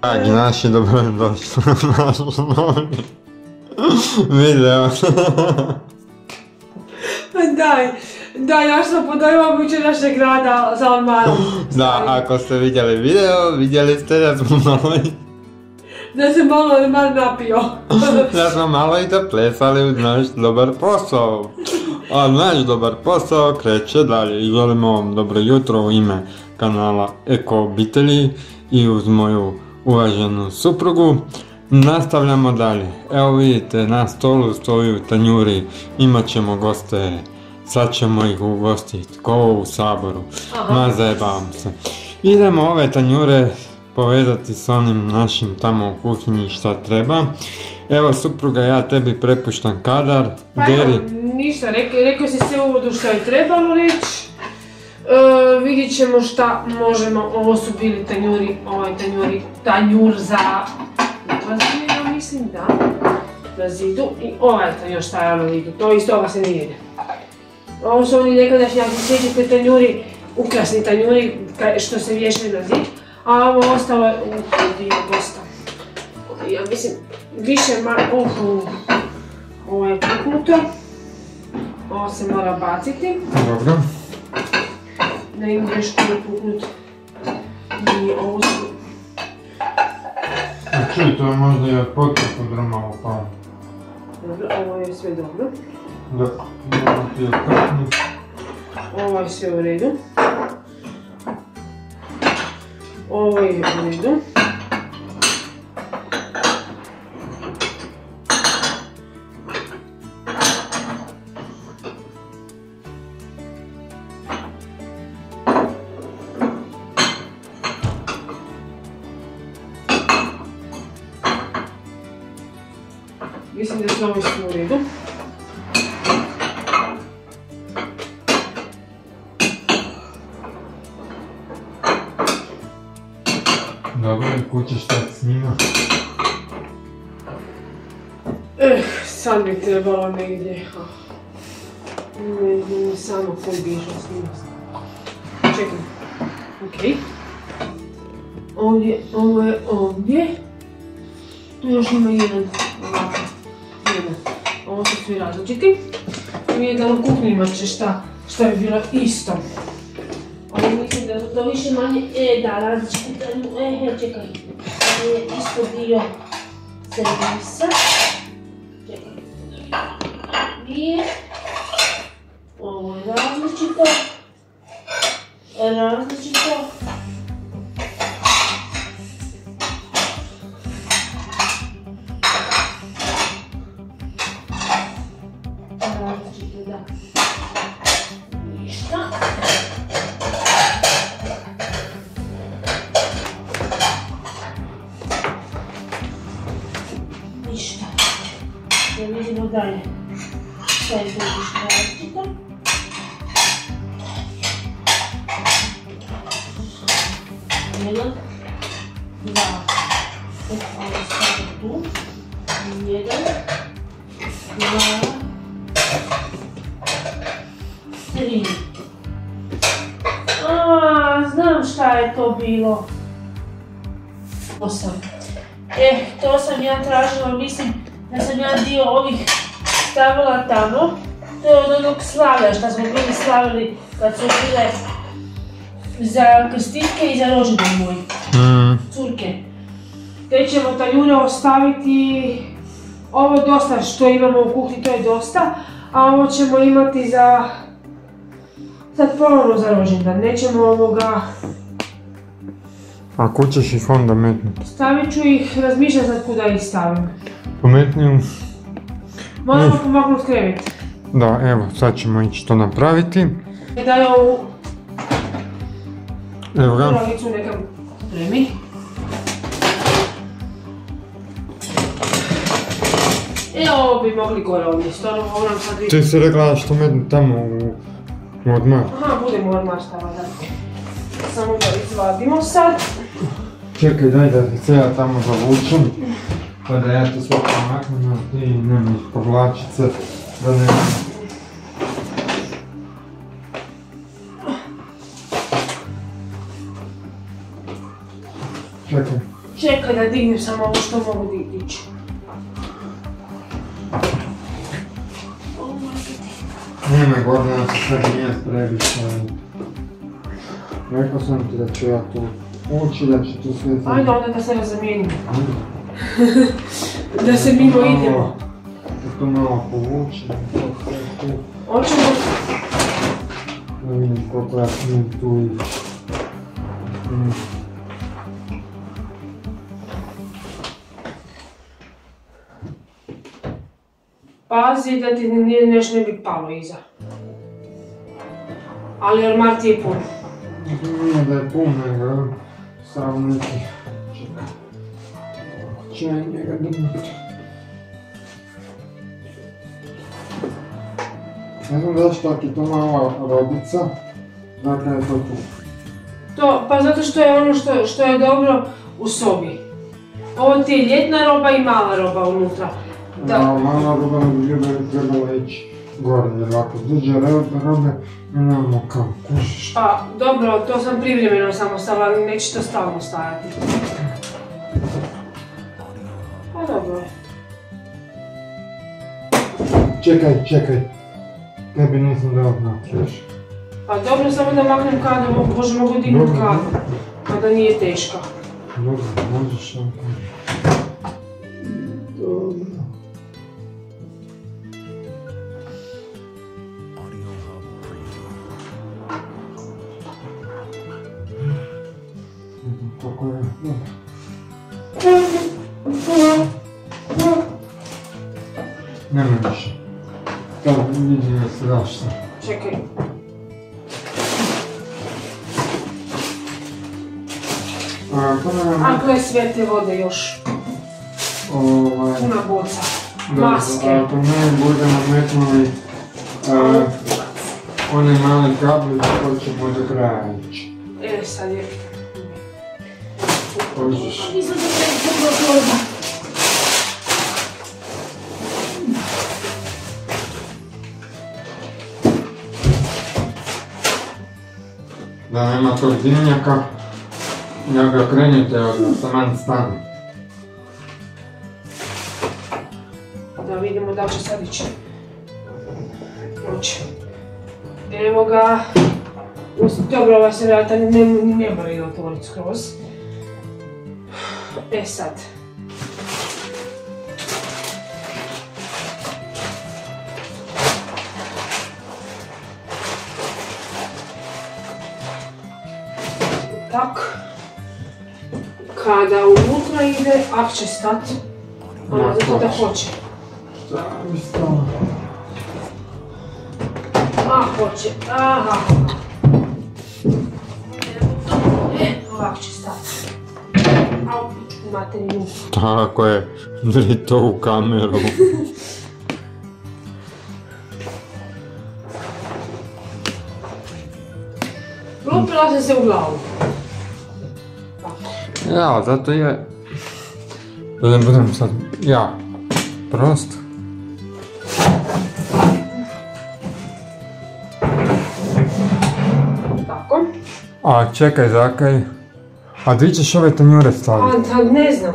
Dragi naši, dobrodošli na naš novi video. Daj, ja sam podajala jučerašnjeg rada za odmarom. Da, ako ste vidjeli video, vidjeli ste da smo da se malo odmar napio. Da smo malo i da plesali uz naš dobar posao. A naš dobar posao kreće dalje. I želimo vam dobro jutro u ime kanala Eko obitelji i uz moju uvaženu suprugu. Nastavljamo dalje. Evo vidite, na stolu stoju tanjuri, imat ćemo goste. Sad ćemo ih ugostiti, ko u Saboru. Ma zajebavam se. Idemo ove tanjure povezati s onim našim tamo u kuhinji šta treba. Evo supruga, ja tebi prepuštam kadar. Pa evo, ništa, rekao si sve uvodu šta je trebalo reći. Vidjet ćemo šta možemo, ovo su bili tanjuri, tanjur za razinu, ja mislim, da, na zidu, i ovaj tanjur stajao na zidu, to iz toga se ne jede. Ovo su oni nekadašnji, ako sjećate, tanjuri, ukrasni tanjuri što se vješaju na zid, a ovo ostalo je dio dosta. Ja mislim, više ovo je puknuto, ovo se mora baciti. Dobro. Da im nešto ne puknut. I ovo su... Čuj, to je možda i od potpuno drmalo pao. Dobro, ovo je sve dobro. Da, moram ti okrpnut. Ovo je sve u redu. Ovo je u redu. Mislim da su ovo sve u redu. Dobro, i kući šta s njima? Sad bi trebalo negdje. Ne znam samo koji bi išao s njima. Čekaj. Okej. Ovdje, ovo je ovdje. Tu još ima jedan. Ovako. Jedan. Ovo su svi različiti. Vidite da u kuhnji imat će šta bi bilo isto. Ovo mislim da su to više manje, da, različiti, čekaj. Ovo je isto dio servisa. Čekaj. Nije. Ovo je različito. Da. Ništa. Ništa. Da vidimo dalje. Šta je to ništa različito. Jedan, dva. Ovo stavim tu. Jedan, dva. 3. Znam šta je to bilo. 8. To sam ja tražila, mislim da sam ja dio ovih stavila tamo. To je od onog slavlja što smo bili slavili kad su bile za krstitke i za rođendan moj. Curke. Te ćemo tanjure ostaviti. Ovo dosta što imamo u kuhni, to je dosta. A ovo ćemo imati za... sad ponovno za rođendan, nećemo ovoga... A kud ćeš ih onda metnuti? Stavit ću ih, razmišljam sad kuda ih stavim. Pometni. Moramo pomaknuti krevet. Da, evo, sad ćemo ići to napraviti. Daj ovu... Evo ga. Kuravicu nekam spremi. Ovo bi mogli gore ovdje, stvarno moram sad vidjeti. Ti si rekla što metnu tamo u odmah. Aha, budemo odmah stava, da. Samo da izvadimo sad. Čekaj, daj da se ja tamo zavučem. Pa da ja to sve pomaknem, a ti nemoj ih povlačit se. Da ne... Čekaj, Čekaj da dignem samo ovo što mogu dići. Nema Gordana se sve nije previše. Rekao sam ti da ću ja tu ući, da ću tu sve... Ajde onda da se razamijenimo. Da se mimo idemo. Da to malo povući. Hoćemo... Da vidim koliko ja smijem tu ići. Pazi da ti nešto ne bi palo iza. Ali ormar ti je pun. Nije da je pun, nego samo neki... Čekaj. Će njega dignuti. Ne znam zašto ako je to mala robica, dakle je to tu. Pa zato što je ono što je dobro u sobi. Ovo ti je ljetna roba i mala roba unutra. Mala roba bi trebala ići gore, jer ako dođe robe, nemamo kao kušiš. Pa dobro, to sam privremeno samo stavila, ali neće to stalno stajati. Pa dobro je. Čekaj. Tebi nisam dao znak još. Pa dobro, samo da maknem kadu, Bože mogu dignuti kadu. A da nije teška. Dobro, možeš sam kadu. Dobro. Kako je? Nema više. To vidim je strašno. Čekaj. Ako je svete vode još. Puna boca. Maske. Ako ne budemo metnuli one male kablice koje ćemo do kraja ići. Sad je... Hoćeš? Nisam da je torba. Da nema tog dimnjaka, da ga krenite od taman stane. Da vidimo da li će sad ići. Hoće. Evo ga. Dobro, ovaj se vrata ne mora i otvoriti skroz. Sad. Tak. Kada unutra ide, ak će stati, onda zato da hoće. Stavi stava. Hoće, aha. Ovak će stati. Au, imate nju. Tako je, bili to u kameru. Lupila sam se u glavu. Ja, zato je... Da ne budem sad ja prost. Tako. A čekaj, zakaj. A di ćeš ove tanjure staviti? Ne znam.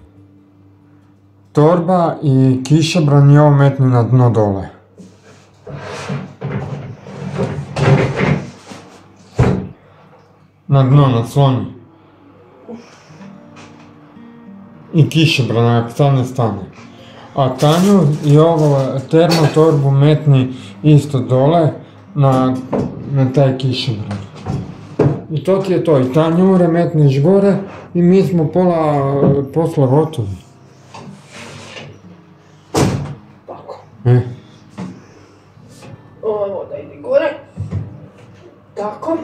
Torba i kišobran i ovo metni na dno dole. Na dno, na sloni. I kišobran, ako stane, stane. A tanju i ovo termo torbu metni isto dole na taj kišobran. I to ti je to, i tanjure metneš gore i mi smo pola posla gotovi. Tako. Ova voda ide gore. Tako.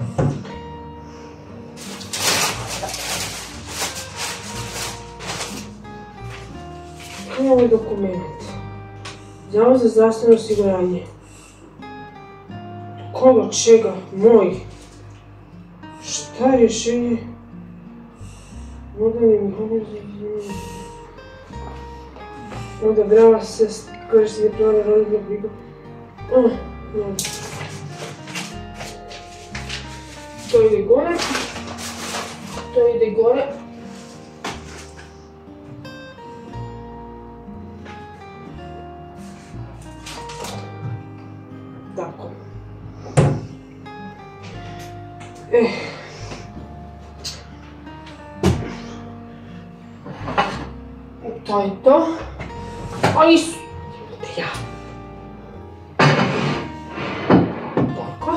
Ovo je dokument. Zavod za zdravstveno osiguranje. Koga, čega, moj. Šta je rješenje? Modalje mi odabrava se korištenje prava roditelja brigu. To ide gore. To ide gore. Tako. To je to. Aj, ja. Tako.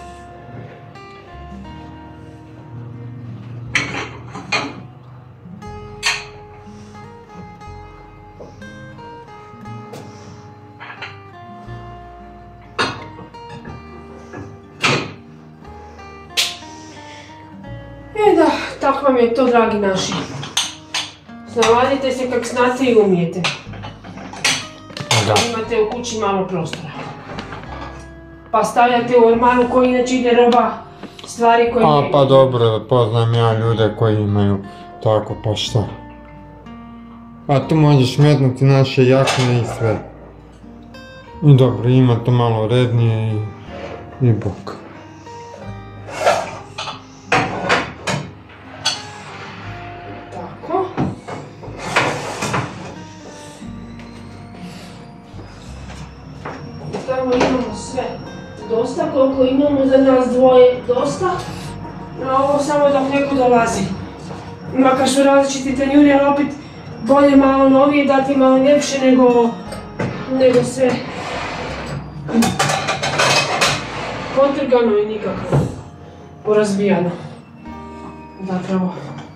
Da, tako vam je to, dragi naši. Snalazite se kak znate i umijete. Da. Imate u kući malo prostora. Pa stavljate u ormaru koji inače ide roba, stvari koje... A pa dobro, poznam ja ljude koji imaju tako, pa šta. A tu možeš metnuti naše jakne i sve. I dobro, ima to malo rednije i bok. Tako. Tamo imamo sve dosta, koliko imamo za nas dvoje dosta. A ovo samo dok neko dolazi. Makar su različiti tanjuri, ali opet bolje malo novije dati malo ljepše nego sve potrgano i nikako porazbijano. Zapravo.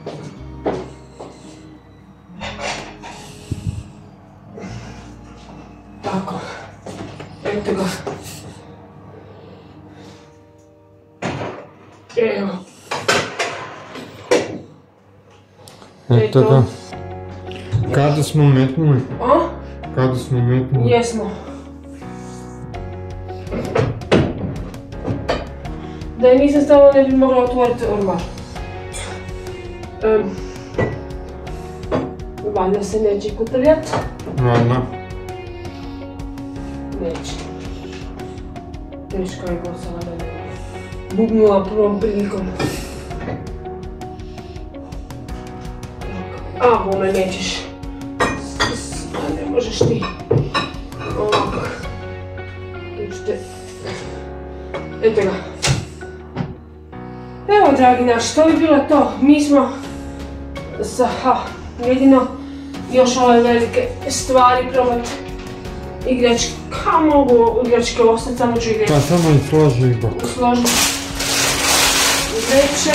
Tako. Eto ga. Evo. Eto ga. Kada smo metnuli? A? Kada smo metnuli? Jesmo. Da je nisam stavila ne bi mogla otvoriti ormar. Valjda se neće kutrljat. Valjda. Neće. Teško je posala da ne bubnula prvom prilikom. A, bome nećeš. Ne možeš ti. Ovako. Tučite. Eto ga. Evo, dragi naši, to bi bilo to. Mi smo jedino još ove velike stvari probati. Igračke, mogu igračke ostati, samo ću igračke. Pa samo i složi i bok. Složi. Vreće.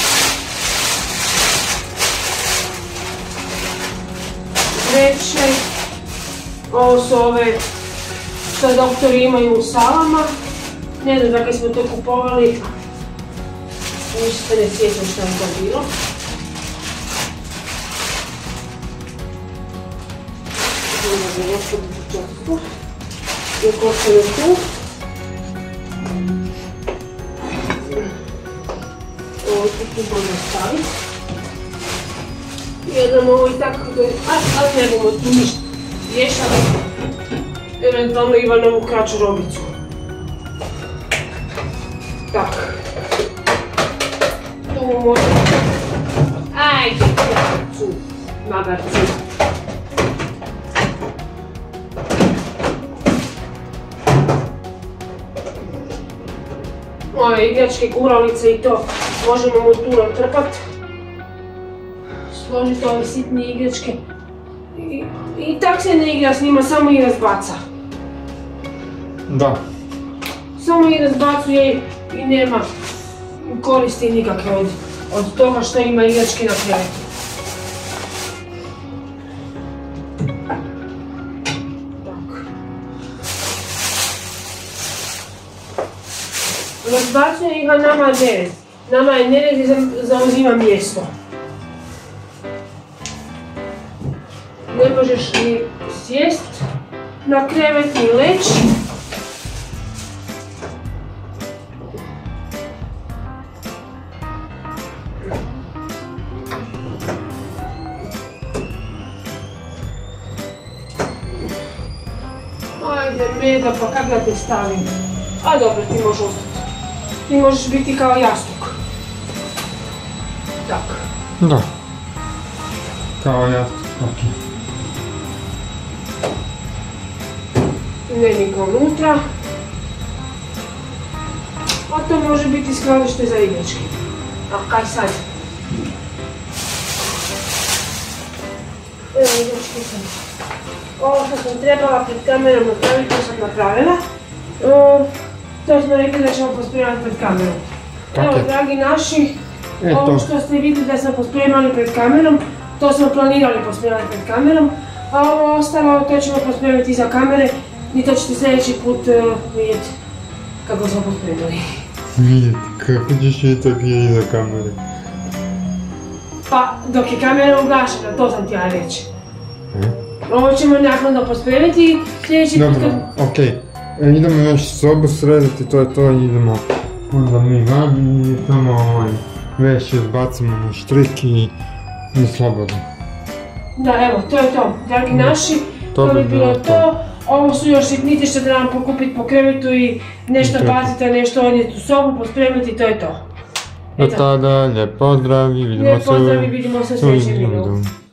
Vreće. Ovo su ove što doktori imaju u salama. Ne znam da kad smo to kupovali. Ništa se ne sjećam što je to bilo. Možemo još u četku. I koštaju tu. Ovo tu bolje staviti. Jedan ovo i tako, ali ne bomo tu ništa vješali. Eventualno Ivanovu kraću robicu. Tako. Tu možemo... Ajde, tu, magarci. Ove igračke guralice i to možemo mu tu natrpat. Složiti ove sitne igračke. I tak se ne igra s njima, samo ih razbaca. Da. Samo ih razbacuje i nema koristi nikakve od toga što ima igračke na krevetu. Razbacuje ih, a nama je nered. Nama je nered i zauzima mjesto. Ne možeš ni sjest na krevet, ni leći. Ajde, Mega, pa kak da te stavim? A dobro, ti možeš ostati. Ti možeš biti kao jastuk. Tak. Da. Kao jastuk, ok. Ne niko unutra. a to može biti skladište za igračke. A kaj sad? Evo igračke sam. Ovo što sam trebala pred kamerom napraviti, to sam napravila. To smo rekli da ćemo pospremati pred kamerom. Evo, dragi naši, ovo što ste vidjeli da smo pospremali pred kamerom, to smo planirali pospremati pred kamerom, a ovo ostalo to ćemo pospremiti iza kamere i to ćete sljedeći put vidjeti kako smo pospremili. Vidjeti, kako ćeš vidjeti dok je iza kamere? Pa, dok je kamera ugašena, to sam ti ja reći. Ovo ćemo naknadno pospremiti i sljedeći put... Dobro, okej. Idemo još sobu srediti, to je to, idemo onda mi van i tamo veš izbacimo na štrik i slobodno. Da, evo, to je to, dragi naši, to bi bilo to. Ovo su još sitnice što trebamo pokupiti po krevetu i nešto baciti, nešto odnijeti u sobu, pospremiti, to je to. Do tada, lijep pozdrav i vidimo se u sljedećem videu.